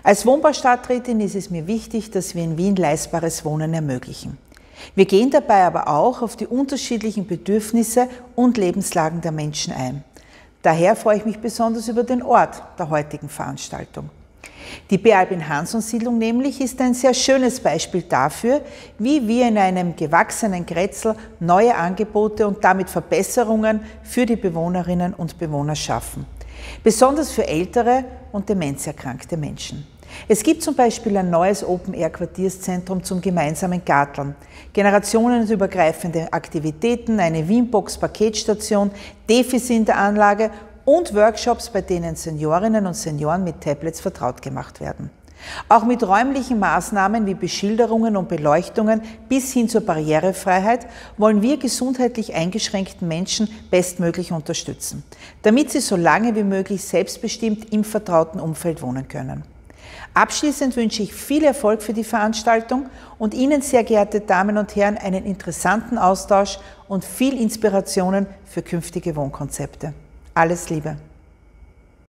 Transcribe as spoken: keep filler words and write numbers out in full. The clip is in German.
Als Wohnbaustadträtin ist es mir wichtig, dass wir in Wien leistbares Wohnen ermöglichen. Wir gehen dabei aber auch auf die unterschiedlichen Bedürfnisse und Lebenslagen der Menschen ein. Daher freue ich mich besonders über den Ort der heutigen Veranstaltung. Die B. Albin-Hansson-Siedlung nämlich ist ein sehr schönes Beispiel dafür, wie wir in einem gewachsenen Grätzl neue Angebote und damit Verbesserungen für die Bewohnerinnen und Bewohner schaffen. Besonders für ältere und demenzerkrankte Menschen. Es gibt zum Beispiel ein neues Open-Air-Quartierszentrum zum gemeinsamen Garteln, generationenübergreifende Aktivitäten, eine Wimbox-Paketstation, Defis in der Anlage und Workshops, bei denen Seniorinnen und Senioren mit Tablets vertraut gemacht werden. Auch mit räumlichen Maßnahmen wie Beschilderungen und Beleuchtungen bis hin zur Barrierefreiheit wollen wir gesundheitlich eingeschränkten Menschen bestmöglich unterstützen, damit sie so lange wie möglich selbstbestimmt im vertrauten Umfeld wohnen können. Abschließend wünsche ich viel Erfolg für die Veranstaltung und Ihnen, sehr geehrte Damen und Herren, einen interessanten Austausch und viel Inspirationen für künftige Wohnkonzepte. Alles Liebe!